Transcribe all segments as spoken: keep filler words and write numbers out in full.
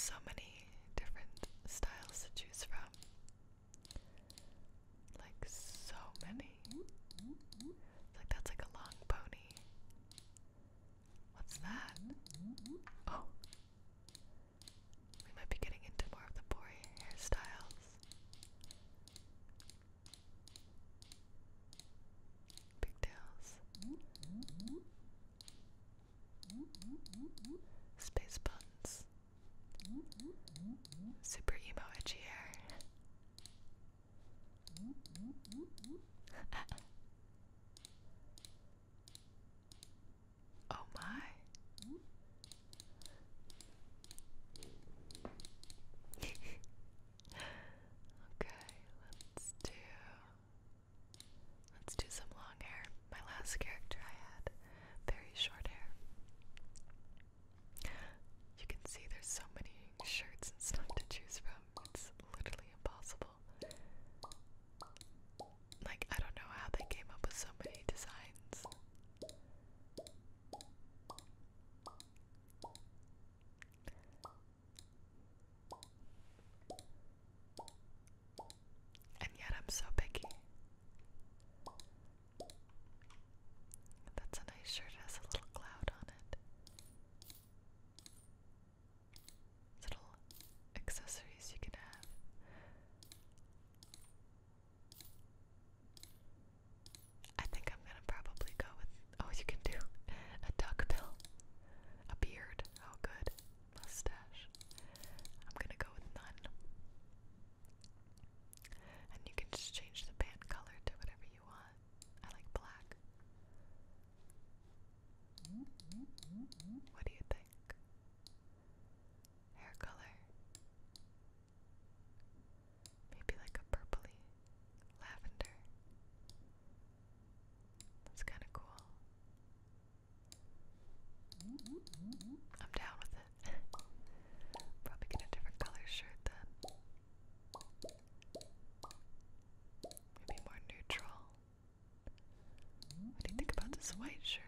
so many different styles to choose from. Like, so many. It's like, that's like a long pony. What's that? Oh. We might be getting into more of the boy hairstyles. Pigtails. Space buns. Super emo edgy hair. Oh my. Okay, let's do let's do some long hair. My last character I had very short hair. You can see there's so many shirts and stuff to choose from. It's literally impossible. Like, I don't know how they came up with so many designs. And yet I'm so picky. That's a nice shirt, it has a little cloud on it. Little accessories you can have. I think I'm gonna probably go with, oh, you can do a duck bill, a beard, oh good, mustache. I'm gonna go with none. And you can just change the pant color to whatever you want. I like black. What do you think? Hair color? Maybe like a purpley lavender. That's kind of cool. I'm down with it. Probably get a different color shirt then. Maybe more neutral. What do you think about this white shirt?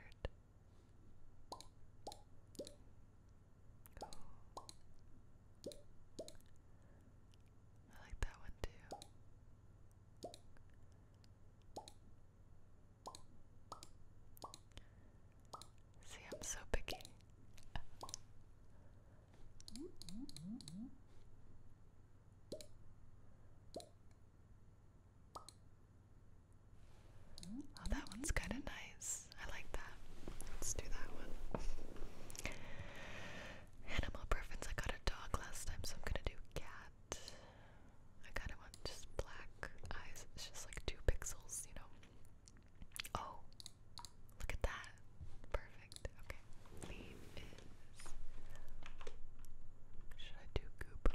Ooh. I like that one too. See, I'm so picky. Oh, that one's kind of nice. I like that. Let's do that one. Animal preference. I got a dog last time, so I'm gonna do cat. I kind of want just black eyes. It's just like two pixels, you know. Oh, look at that. Perfect. Okay. Leave is. Should I do goop?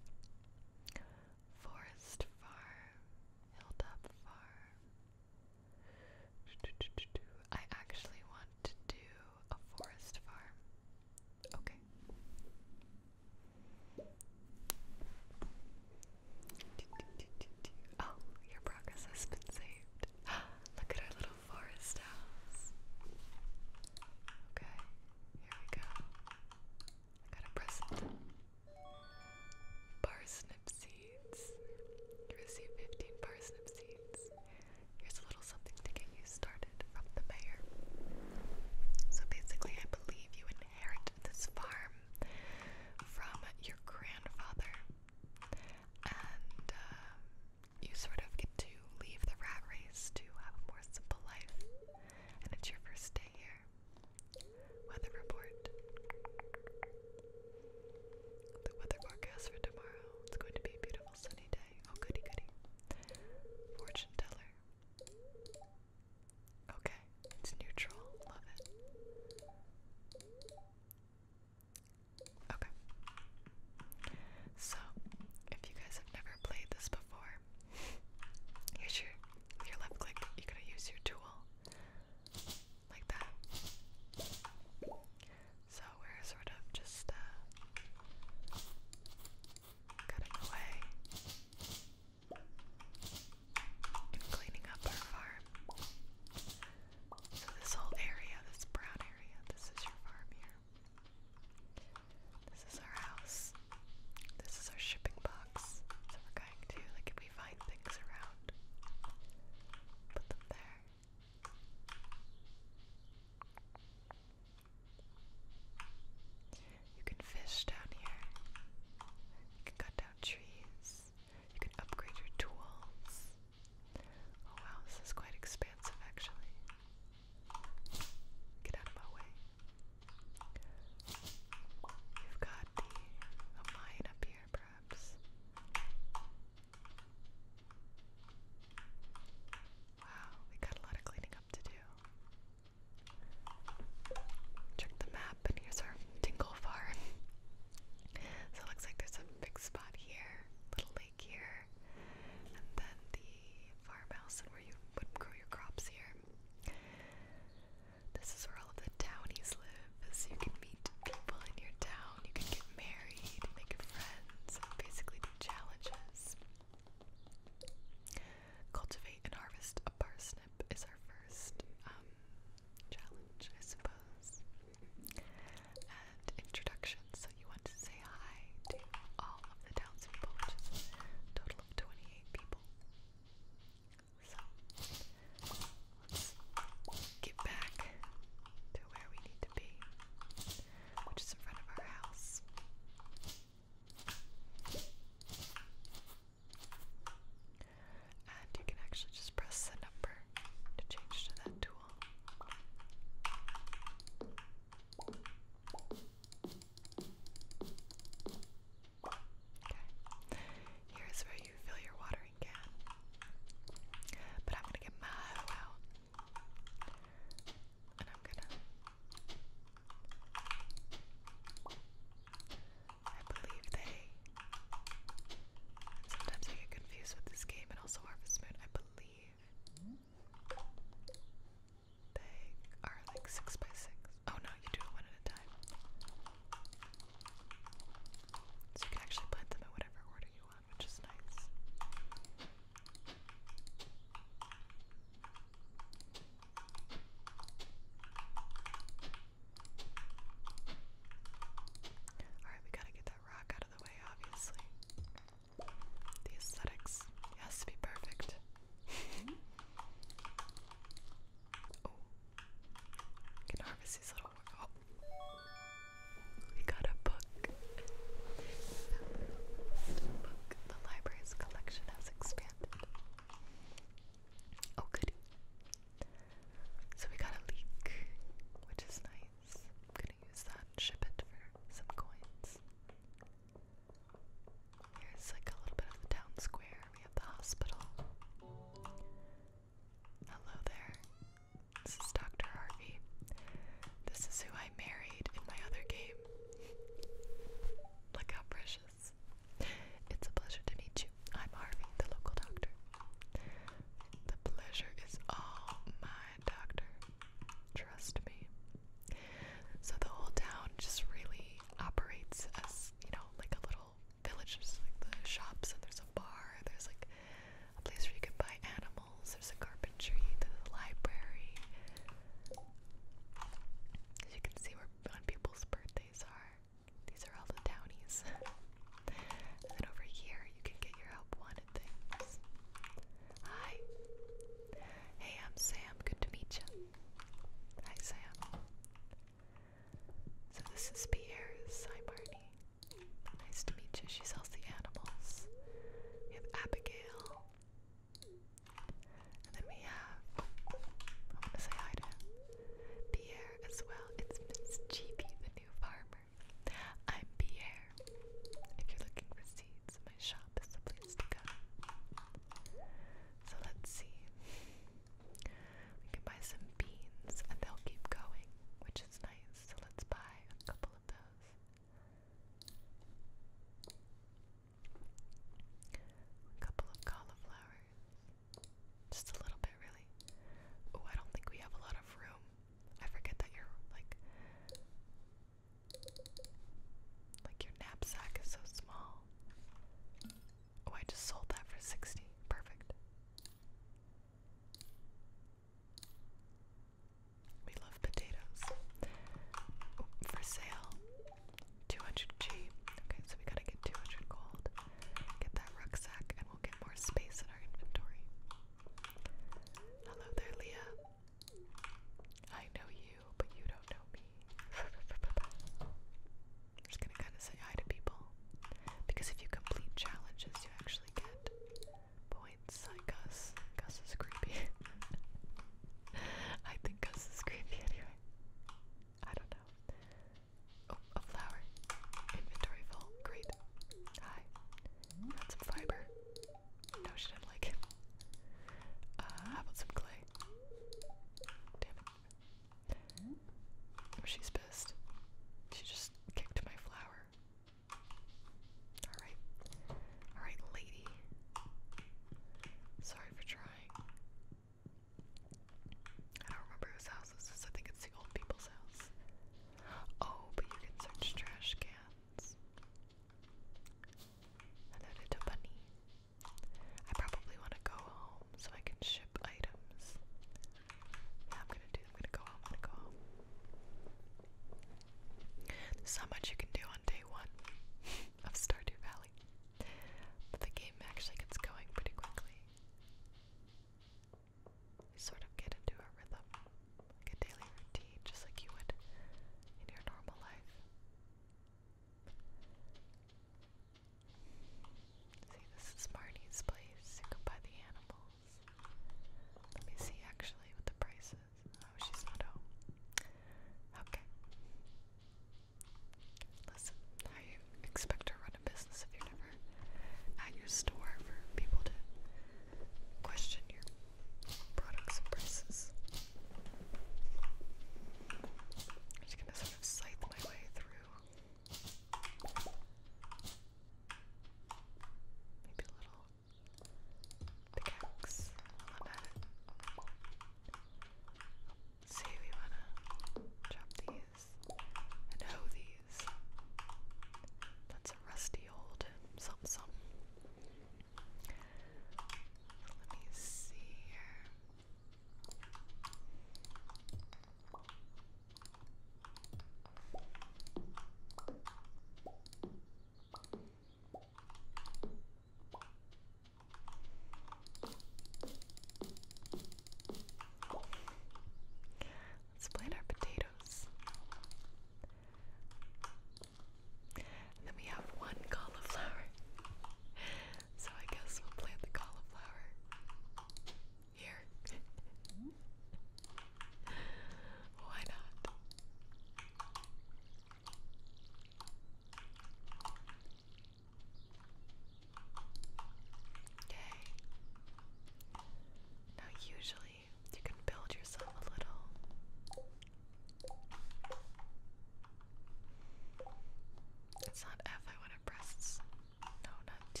it's not F I want to press. No, not T.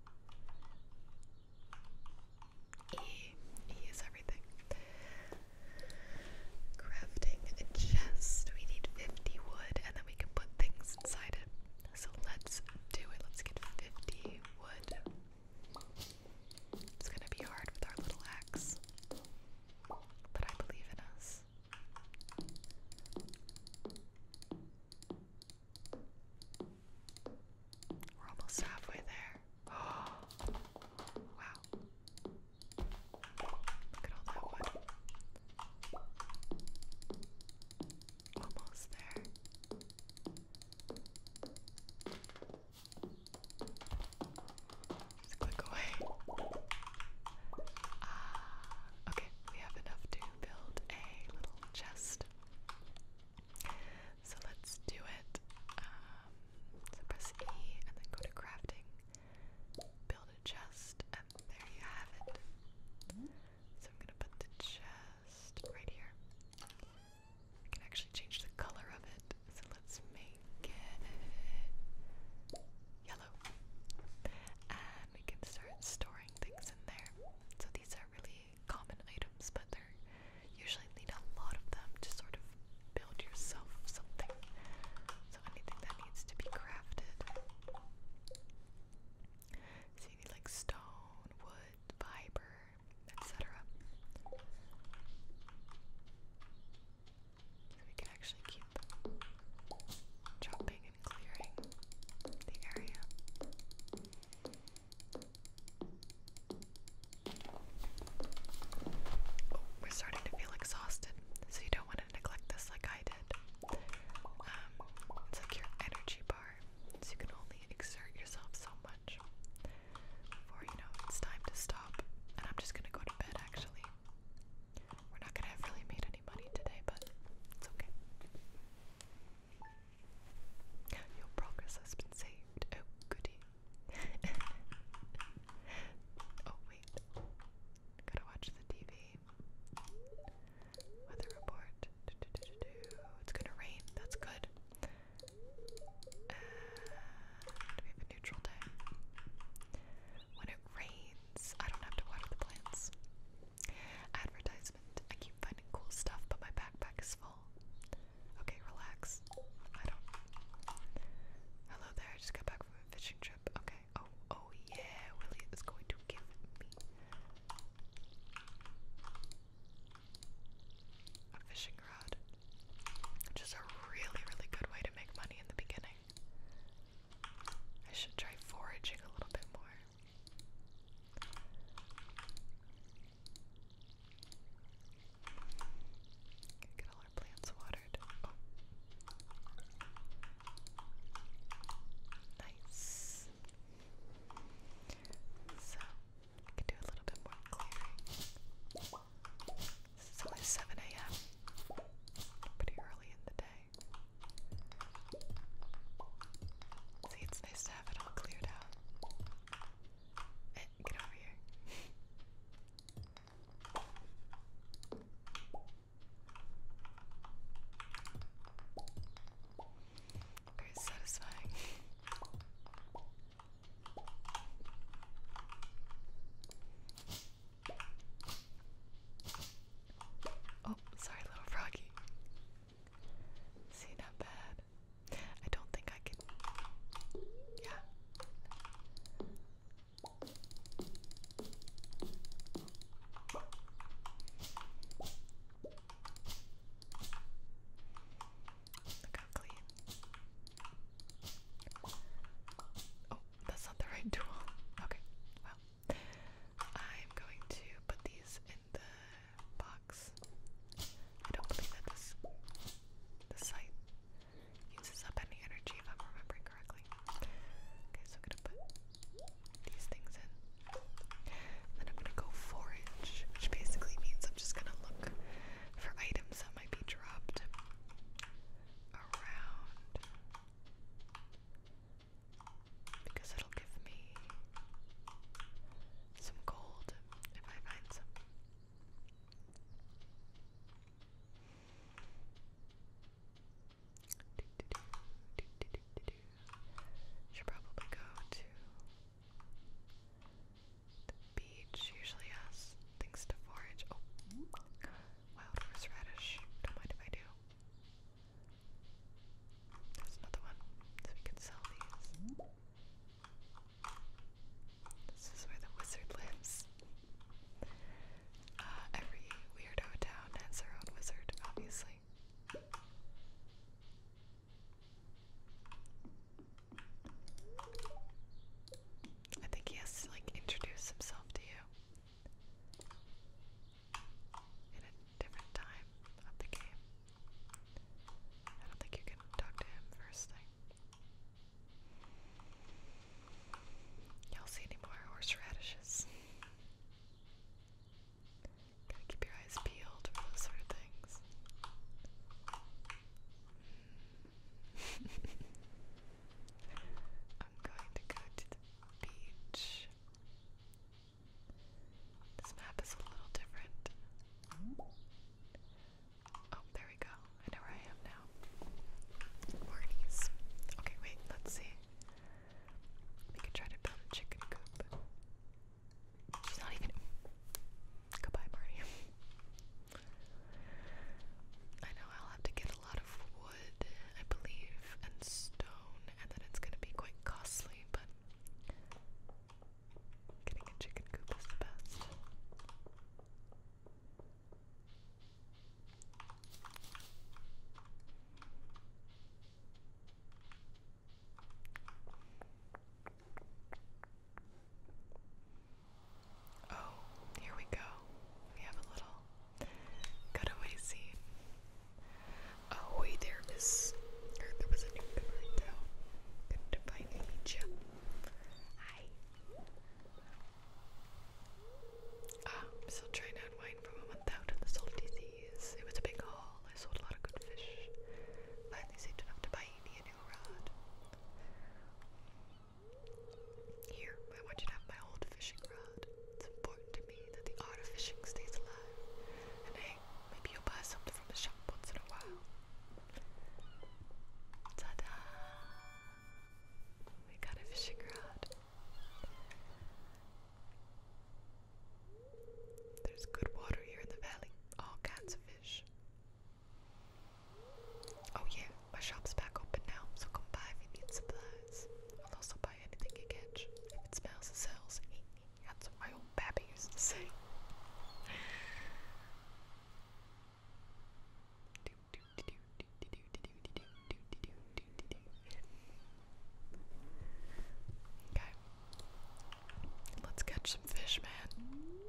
E. E is everything. Crafting a chest. We need fifty wood and then we can put things inside it. So let's do it. Let's get fifty wood. It's gonna be hard with our little axe. But I believe in us. We're almost halfway there. Oh, wow. Look at all that wood. Almost there. Just click away. Ah, okay, we have enough to build a little chest. So let's do it. Um, so press E and then go to crafting. Build a chest, and there you have it. So I'm gonna put the chest right here. I can actually change the color of it. So let's make it yellow. And we can start storing things in there. So these are really common items, but they're usually need a lot of them to sort of build yourself something. So anything that needs to be crafted. So you need like stone, wood, fiber, et cetera. So we can actually keep chopping and clearing the area. Oh, we're starting to feel exhausted, so you don't want to neglect this like I did. Um, it's like your energy bar, so you can only exert yourself so much before you know it's time to stop. And I'm just gonna go to bed actually. We're not gonna have really made any money today, but it's okay. Your progress has been saved. Oh, goody. Oh, wait. Gotta watch the T V. Weather report. It's gonna rain. That's good. And we have a neutral day. When it rains, I don't have to water the plants. Advertisement. I keep finding cool stuff, but my backpack is full. Okay, relax. I don't. Hello there. I just got back from a fishing trip. Okay. Oh, oh yeah. Willie is going to give me a fishing rod, which is a really, really good way to make money in the beginning. I should try foraging a little bit more. Get all our plants watered. Oh. Nice. So, I can do a little bit more clearing. This is only seven A M Pretty early in the day. See, it's nice to have it all cleared out. Eh, get over here. Very satisfying. Oh, sorry, little froggy. See, not bad. I don't think I can. Yeah, catch some fish, man.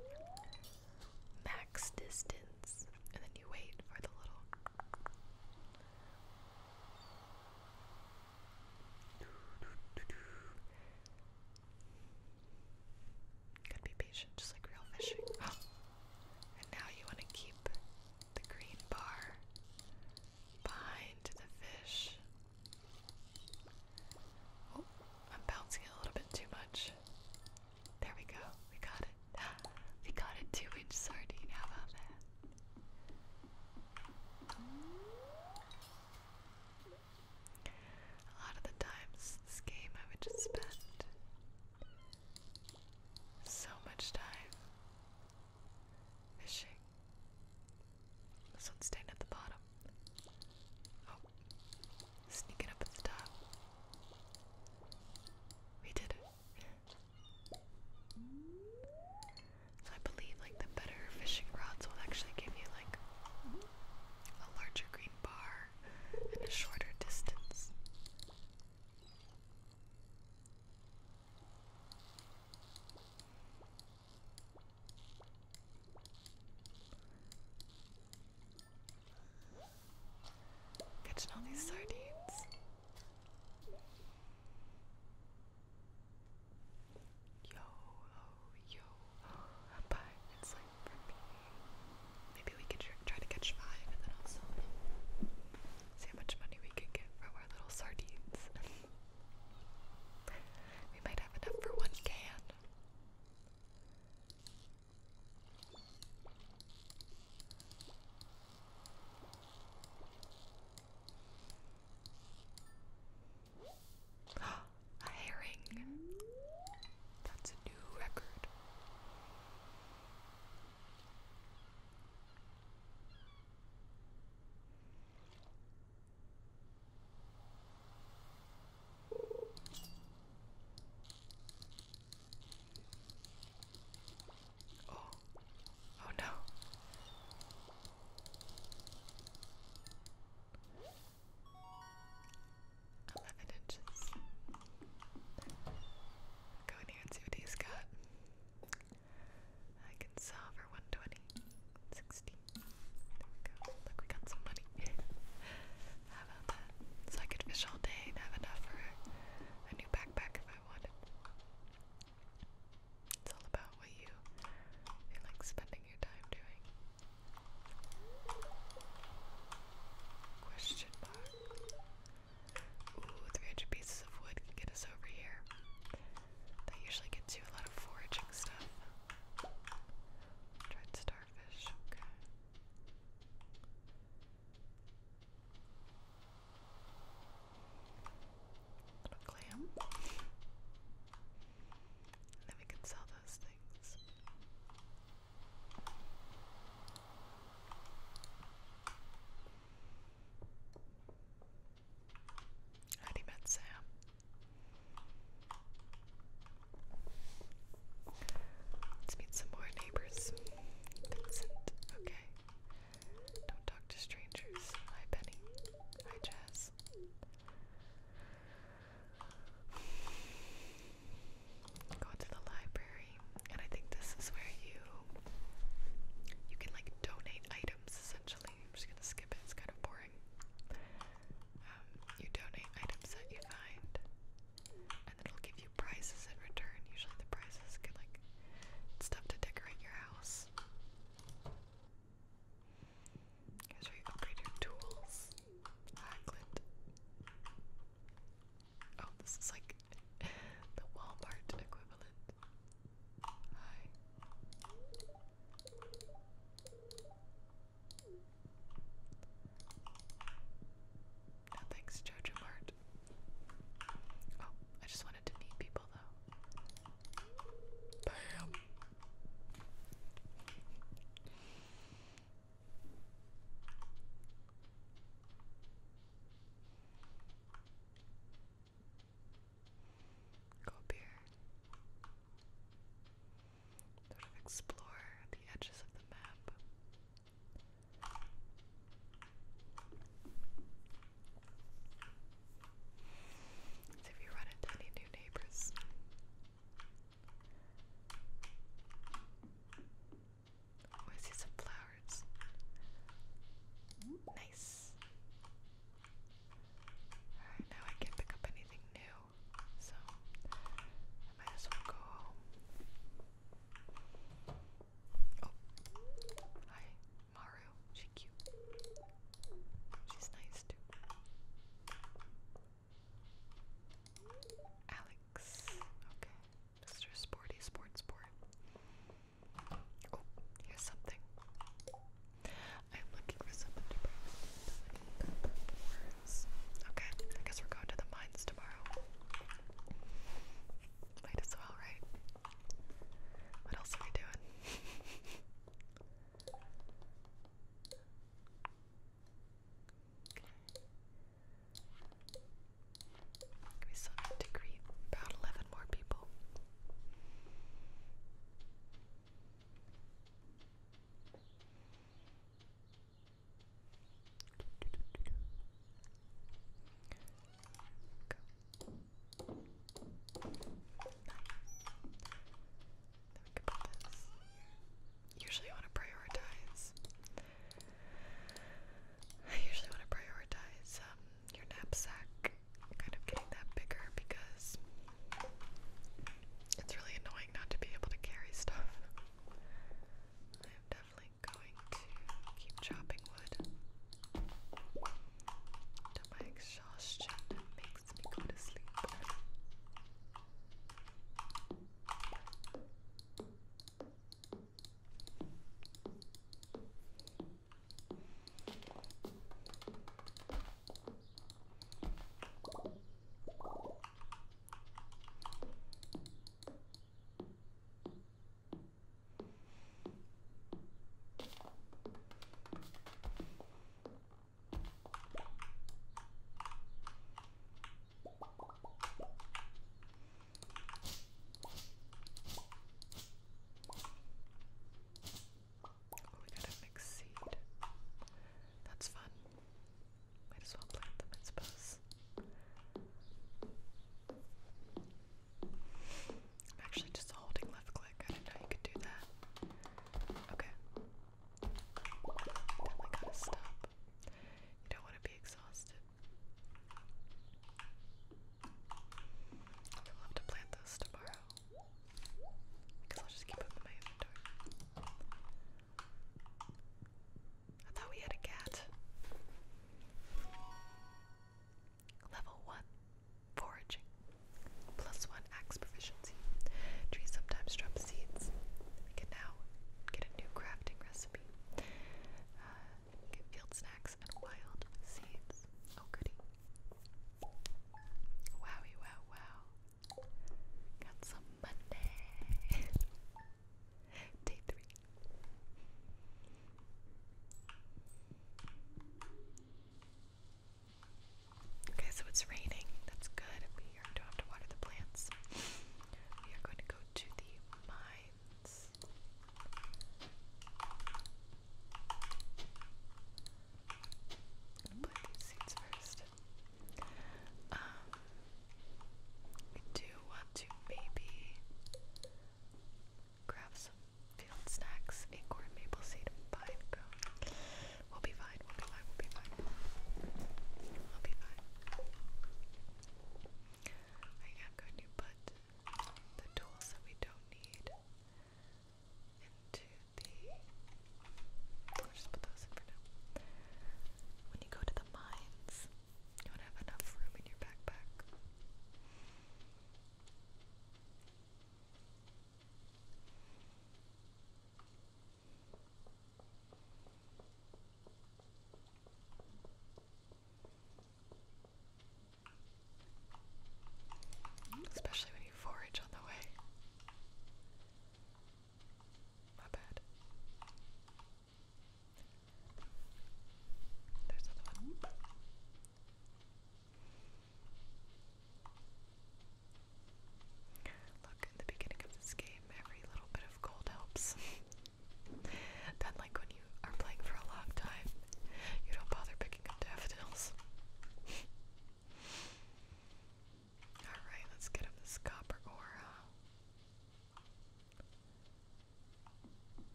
Max distance. And then you wait for the little. Gotta be patient, just like real fishing. And now you want to keep the green bar behind the fish. Oh, I'm bouncing it a little bit too much. There we go. We got it. We got a two inch sardine. How about that? A lot of the times, this game I would just spend so much time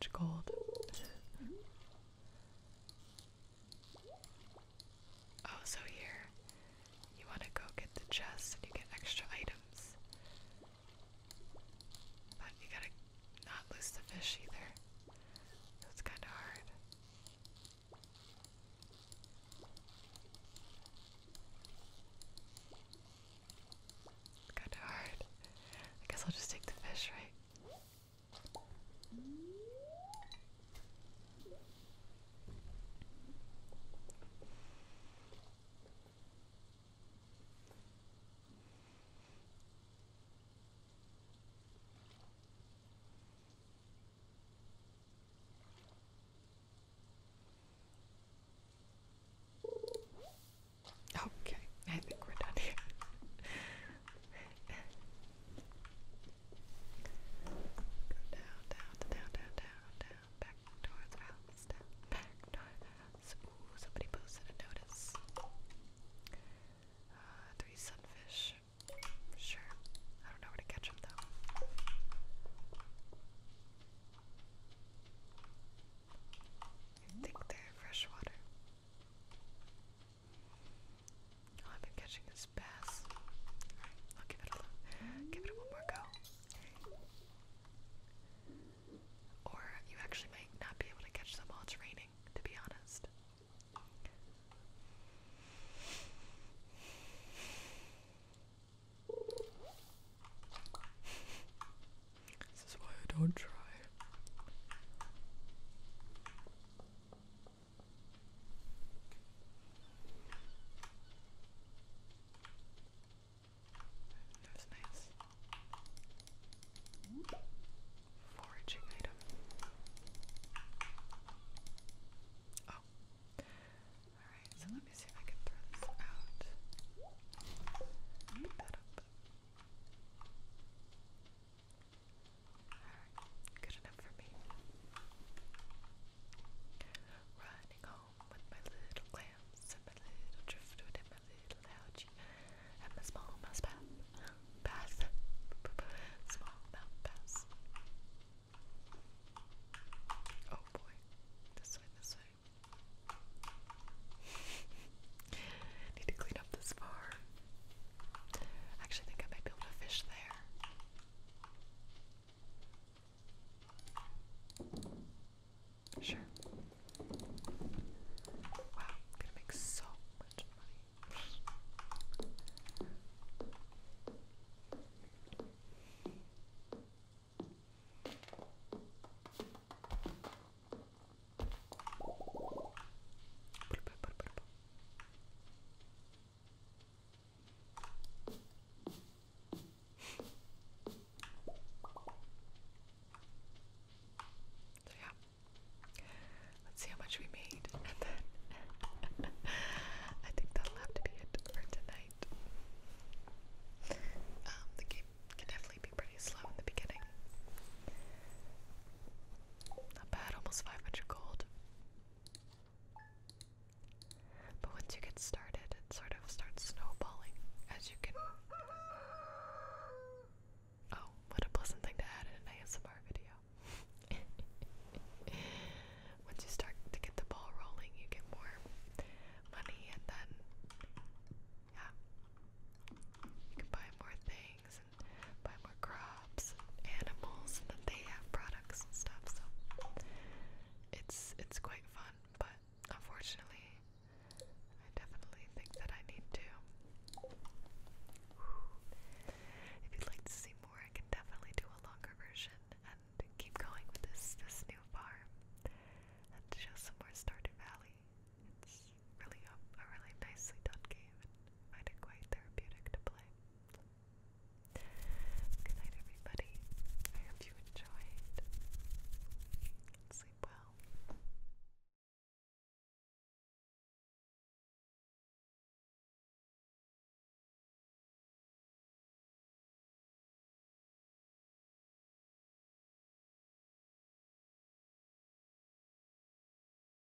gold.